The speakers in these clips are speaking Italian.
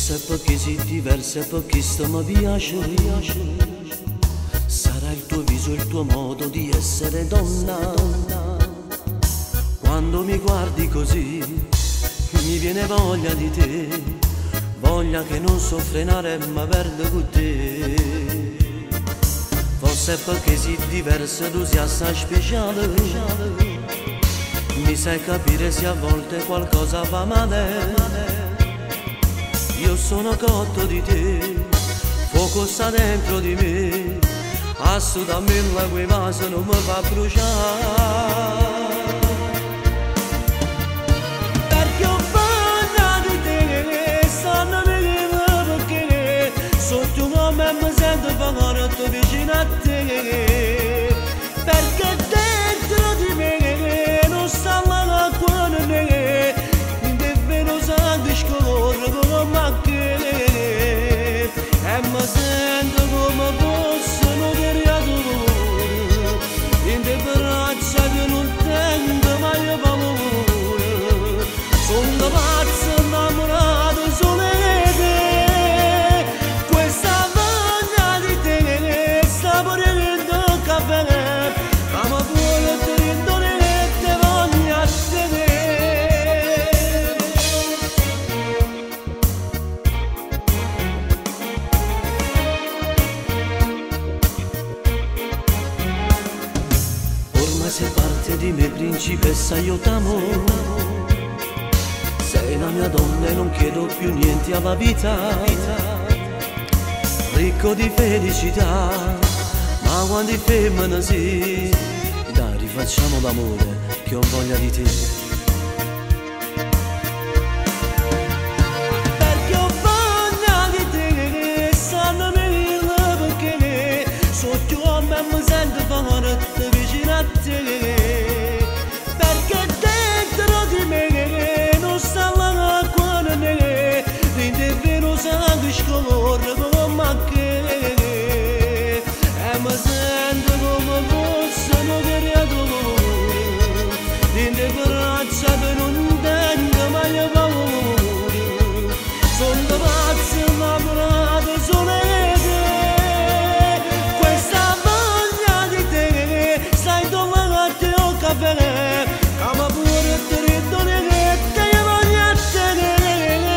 Forse perché sei diversa, perché sto mi piace. Sarà il tuo viso, il tuo modo di essere donna. Quando mi guardi così, mi viene voglia di te, voglia che non so frenare ma perdo con te. Forse perché sei diversa, tu sei assai speciale, mi sai capire se a volte qualcosa va male. Io sono cotto di te, fuoco sta dentro di me, assolutamente quei vasi non mi fa bruciare. Perché ho voglia di te, stanno venendo perché sotto come mi sento fare vicino a te. Perché dentro di me non sta male con me, davvero sangue scorre come che, e mi sento come fosse un creatore, in te braccia che non tengo mai paura. Sono pazzo innamorato solo di te, questa voglia di te sta morendo caffè, ma mi vuole tenere che te voglio a te. Ormai sei parte di me, principessa, io t'amo. Sei la mia donna e non chiedo più niente alla vita, ricco di felicità, ma quando è femmina sì, dai rifacciamo l'amore che ho voglia di te. Perché ho voglia di te, sanno meglio perché sotto come mi sento fare vicino a te. Perché dentro di me non sta la con me, in te vero sangue scorre come che, e mi sento come fosse un creatore, in te braccia che non tengo mai paura. Sono pazzo innamorato solo di te, questa voglia di te, stai domani o caffè, ma pure te ridone che te voglio a tenere.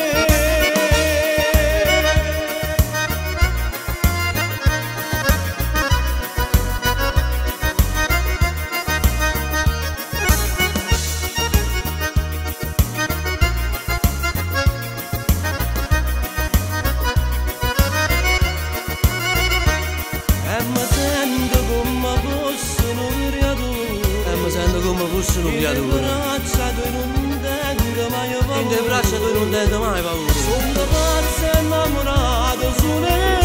E mi sento come fosse un creatore, e mi sento come fosse un creatore, in te braccia che non tengo mai paura, in te braccia che non tengo mai paura. Sono pazzo innamorato solo